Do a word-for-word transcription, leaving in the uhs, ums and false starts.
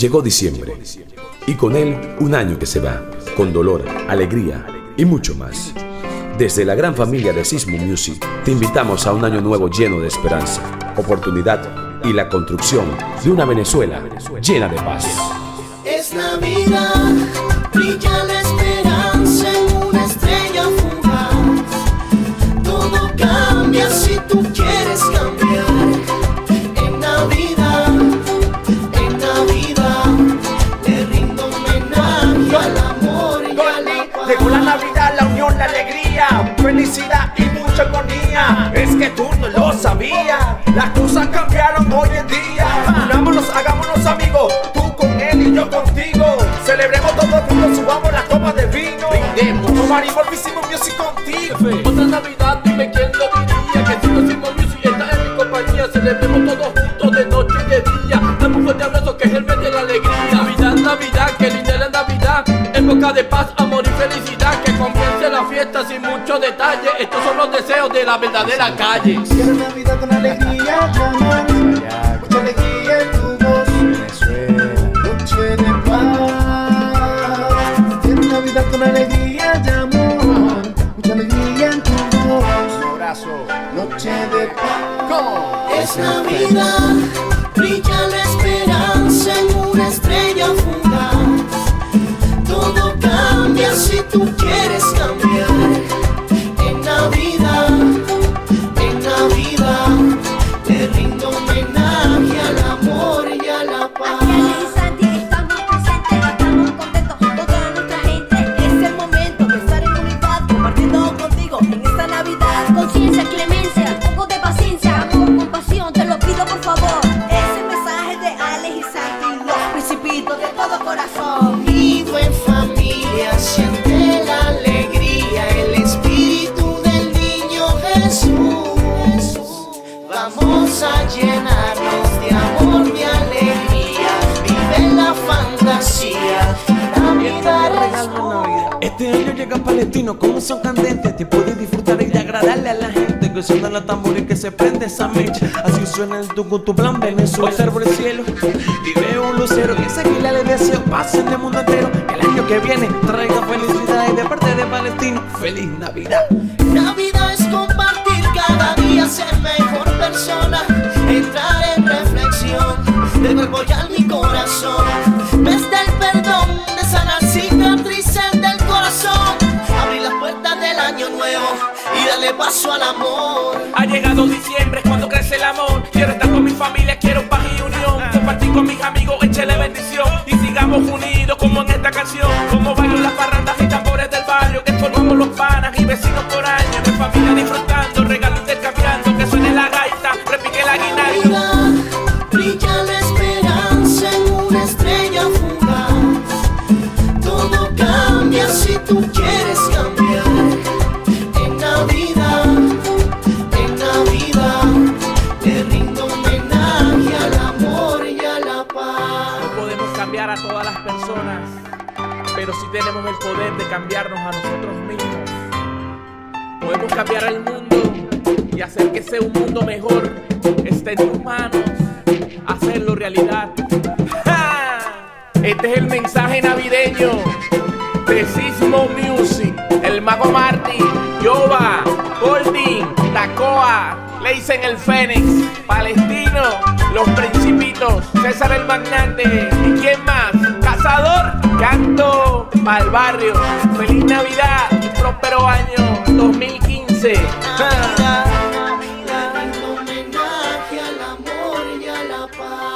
Llegó diciembre y con él un año que se va, con dolor, alegría y mucho más. Desde la gran familia de Sismo Music te invitamos a un año nuevo lleno de esperanza, oportunidad y la construcción de una Venezuela llena de paz. Es Navidad, brilla la esperanza en una estrella fugaz. Todo cambia si tú quieres cambiar. En Navidad, en Navidad, le rindo homenaje al amor y a la paz. Llegó la Navidad, la unión, la alegría, felicidad y mucha armonía. Es que tú no lo sabías, las cosas cambiaron hoy en día. Unámonos, hagámonos amigos, tú con él y yo contigo. Celebremos todos juntos, subamos las copas de vino. Brindemos, tomaremos el Sismo Music contigo. Otra Navidad, dime quién lo diría, que si no Sismo Music está en mi compañía. Celebremos todos juntos de noche y de día. Dame un fuerte abrazo que es el mes de la alegría. Navidad, Navidad, que linda la Navidad. Época de paz, amor y felicidad. Que comience la fiesta sin mucho detalle. Estos son los deseos de la verdadera calle. Quiero Navidad con alegría, amor, mucha alegría en tu voz. Noche de paz. Quiero Navidad con alegría y amor, mucha alegría en tu voz. Un abrazo. Noche de paz. Es Navidad, brilla la esperanza en una estrella fugaz. Todo cambia si tú quieres cambiar. En Navidad, en Navidad, le rindo homenaje al amor y a la paz. Aquí Ale y Santi estamos presentes, estamos contentos con toda nuestra gente. Es el momento de estar en unidad, compartiendo contigo en esta Navidad. Conciencia, clemencia, un poco de paciencia, amor, compasión, te lo pido por favor. Es el mensaje de Ale y Santi, los principitos de todo corazón. Unido en familia, siente la alegría, el espíritu del niño Jesús. Vamos a llenarnos de amor, de alegría, vive la fantasía, Navidad es pura. Este año llega Palestino con un son candente, tiempo de disfrutar y de agradarle a la gente. Que suenan los tambores, que se prende esa mecha. Así suena el tucu, tu plan Venezuela. Observo el cielo y veo un lucero, y enseguida le deseo paz en el mundo entero. Que el año que viene traiga felicidad, y de parte de Palestino, feliz Navidad. Navidad es compartir cada día, ser mejor persona, entrar en reflexión, de cuerpo y alma y corazón. Mes del perdón, de sanar cicatrices del corazón, abrir las puertas del año nuevo y darle paso al amor. Ha llegado diciembre, es cuando crece el amor. Quiero estar con mi familia, quiero paz y unión. Compartir con mis amigos, échele bendición. Y sigamos unidos como en esta canción. Como bailan las parrandas y tambores del barrio, que formamos los panas y vecinos por años. Mi familia disfrutando, regalos intercambiando. Que suene la gaita, repique la guitarra. Navidad, brilla la esperanza en una estrella fugaz. Todo cambia si tú quieres cambiar. En Navidad, en Navidad, le rindo homenaje al amor y a la paz. No podemos cambiar a todas las personas, pero sí tenemos el poder de cambiarnos a nosotros mismos. Podemos cambiar al mundo y hacer que sea un mundo mejor. Está en tus manos hacerlo realidad. ¡Ja! Este es el mensaje navideño de Sismo Music. El Mago Marty, Yoba, Golding, Tacoa, Leisen el Fénix, Palestino, Los Principitos, César el Magnate. ¿Y quién más? Cazador, canto pa'l barrio. Feliz Navidad y próspero año dos mil quince. Navidad, Navidad, rindo homenaje al amor y a la paz.